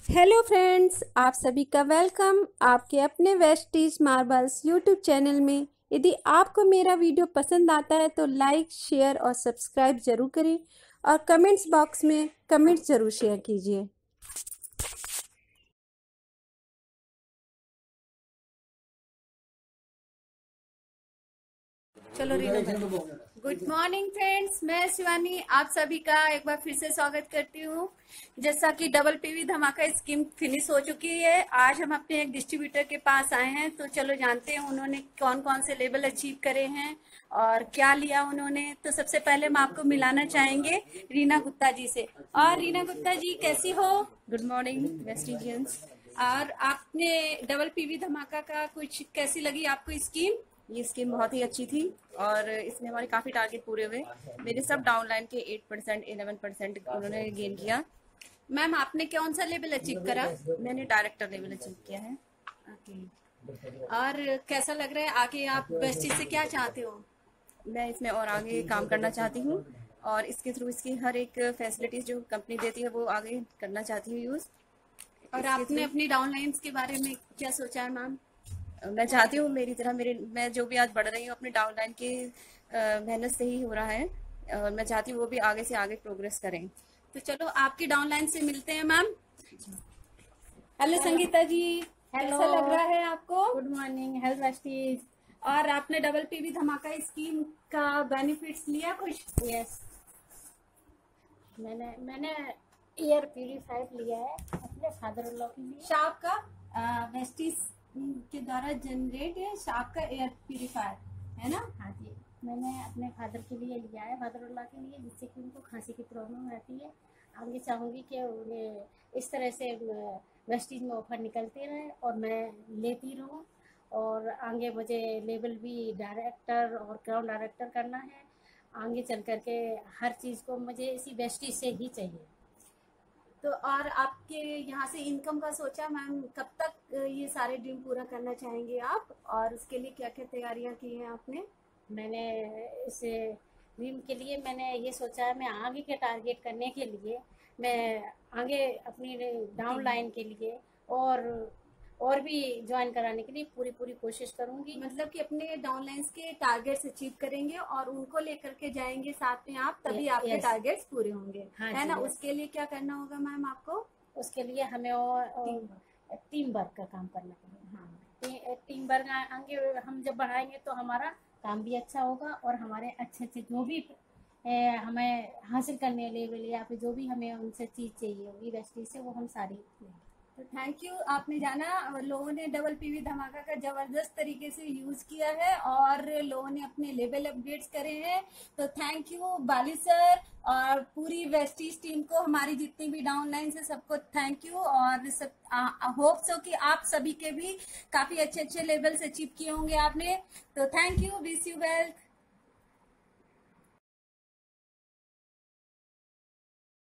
Hello friends, आप सभी का वेलकम आपके अपने वेस्टीज मार्बल्स यूट्यूब चैनल में। यदि आपको मेरा वीडियो पसंद आता है तो लाइक, शेयर और सब्सक्राइब जरूर करें और कमेंट्स बॉक्स में कमेंट्स जरूर शेयर कीजिए। चलो रीना, गुड मॉर्निंग फ्रेंड्स, मैं शिवानी आप सभी का एक बार फिर से स्वागत करती हूँ। जैसा कि डबल पीवी धमाका स्कीम फिनिश हो चुकी है, आज हम अपने एक डिस्ट्रीब्यूटर के पास आए हैं। तो चलो जानते हैं उन्होंने कौन कौन से लेवल अचीव करे हैं और क्या लिया उन्होंने। तो सबसे पहले हम आपको मिलाना चाहेंगे रीना गुप्ता जी से। और रीना गुप्ता जी कैसी हो? Good morning Vestigians. और आपने डबल पीवी धमाका का कुछ कैसी लगी आपको स्कीम? ये स्कीम बहुत ही अच्छी थी और इसमें हमारे काफ़ी टारगेट पूरे हुए। मेरे सब डाउनलाइन के 8%, 11% उन्होंने गेन किया। मैम आपने कौन सा लेवल अचीव करा? मैंने डायरेक्टर लेवल अचीव किया है। और कैसा लग रहा है आगे आप वेस्टीज से क्या चाहते हो? मैं इसमें और आगे काम करना चाहती हूँ और इसके थ्रू इसकी हर एक फैसिलिटीज जो कंपनी देती है वो आगे करना चाहती हूँ यूज़। और आपने अपनी डाउनलाइंस के बारे में क्या सोचा है मैम? मैं चाहती हूँ मेरी तरह मैं जो भी आज बढ़ रही हूँ अपने डाउनलाइन की मेहनत से ही हो रहा है और मैं चाहती हूँ वो भी आगे से आगे प्रोग्रेस करें। तो चलो आपकी डाउनलाइन से मिलते हैं मैम। हेलो संगीता जी, कैसा लग रहा है आपको? Good morning health Vestige. और आपने डबल पीवी धमाका स्कीम का बेनिफिट्स लिया कुछ? यस, मैंने एयर प्यूरिफायर लिया है अपने फादर इन लॉ के लिए। शार्प का वेस्टीज के द्वारा जनरेट है शार्प का एयर प्यूरिफायर, है ना? हाँ जी, मैंने अपने फादर के लिए लिया है, फादर इन लॉ के लिए, जिससे कि उनको खांसी की प्रॉब्लम रहती है। आगे चाहूँगी कि उन्हें इस तरह से वेस्टीज में ऑफर निकलते रहे और मैं लेती रहूँ। और आगे मुझे लेवल भी डायरेक्टर और क्राउन डायरेक्टर करना है। आगे चल करके हर चीज़ को मुझे इसी वेस्टीज से ही चाहिए। तो और आपके यहाँ से इनकम का सोचा मैम, कब तक ये सारे ड्रीम पूरा करना चाहेंगे आप और उसके लिए क्या क्या तैयारियां की हैं आपने? मैंने इस ड्रीम के लिए मैंने ये सोचा है, मैं आगे के टारगेट करने के लिए मैं आगे अपनी डाउन लाइन के लिए और भी ज्वाइन कराने के लिए पूरी पूरी कोशिश करूंगी। मतलब कि अपने डाउनलाइंस के टारगेट्स अचीव करेंगे और उनको लेकर के जाएंगे साथ में आप, तभी आपके टारगेट्स पूरे होंगे, हाँ है ना? yes। उसके लिए क्या करना होगा मैम आपको? उसके लिए हमें और टीम वर्क का काम करना पड़ेगा। हाँ, टीम वर्क आगे हम जब बढ़ाएंगे तो हमारा काम भी अच्छा होगा और हमारे अच्छे अच्छे जो भी हमें हासिल करने लेवल या फिर जो भी हमें उनसे चीज़ चाहिए होगी वेस्टीज से, वो हम सारी लेंगे। तो थैंक यू। आपने जाना लोगों ने डबल पीवी धमाका का जबरदस्त तरीके से यूज किया है और लोगों ने अपने लेवल अपडेट्स करे हैं। तो थैंक यू बाली सर और पूरी वेस्टीज टीम को, हमारी जितनी भी डाउनलाइन है सबको थैंक यू। और सब होप सो कि आप सभी के भी काफी अच्छे अच्छे लेवल्स अचीव किए होंगे आपने। तो thank you, wish you well.